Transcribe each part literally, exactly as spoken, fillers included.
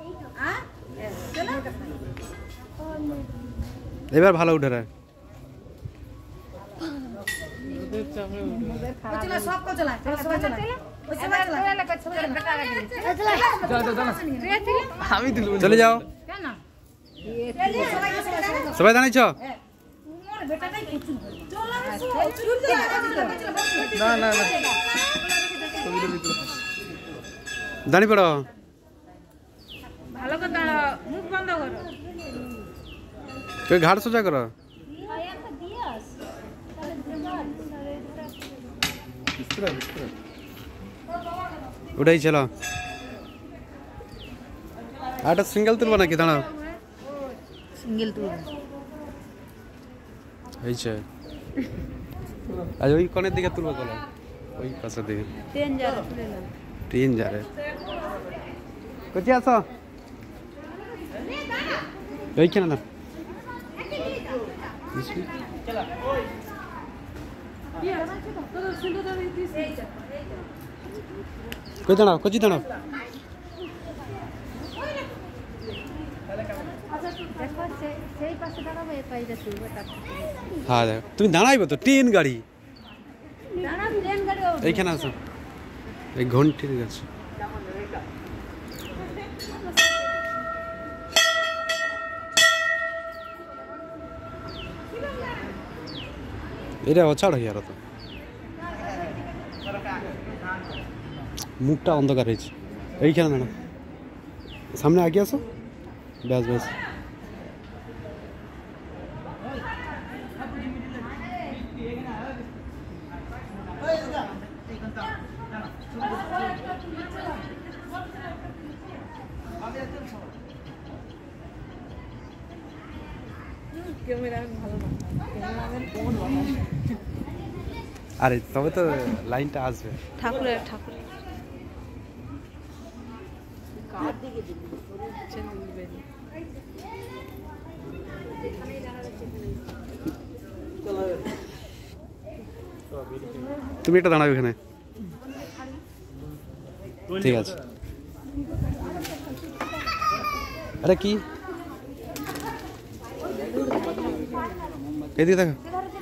এবার ভালো উঠে রে চলে যাও সবাই জানাইছ না না না দাঁড়ি পড়ো ভালো কথা মুখ বন্ধ করো তুই ঘাড় সোজা করো উঠাই চলো আটা সিঙ্গেল তুলবো নাকি দাঁড়াও সিঙ্গেল তুলবো এইছে আজ ওই কোণের দিকে তুলবো চলো ওই পাশের দিকে ট্রেন যাবে তুলে নাও ট্রেন যাবে কোথায় আছো এইখানে না কই দাঁড়াও কোথায় দাঁড়াও হ্যাঁ তুমি দাঁড়াইবো তো ট্রেন গাড়ি এইখানে আছো এই ঘন্টির কাছে এটা অছাড় হয়ে আর তো মুখটা অন্ধকার হয়েছে এইখানে দাঁড়া সামনে আগে আসো ব্যাস ব্যাস আরে তবে তো লাইনটা আসবে ঠাকুরের ঠাকুরের তুমি একটা দাঁড়াবে এখানে ঠিক আছে আরে কি এদিকে দেখো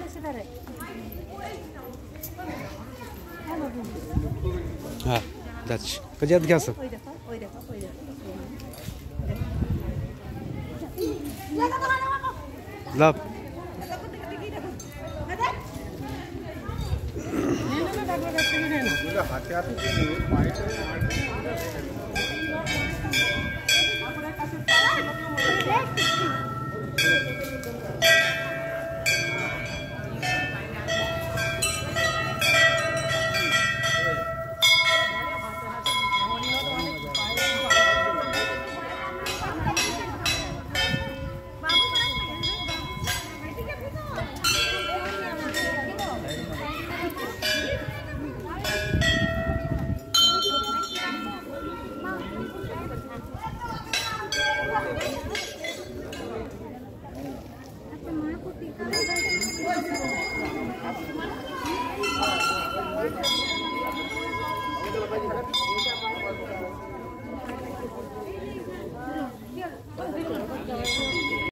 হ্যাঁ যাচ্ছি কোথায় দিকে আসো লাভ হাতে হাতে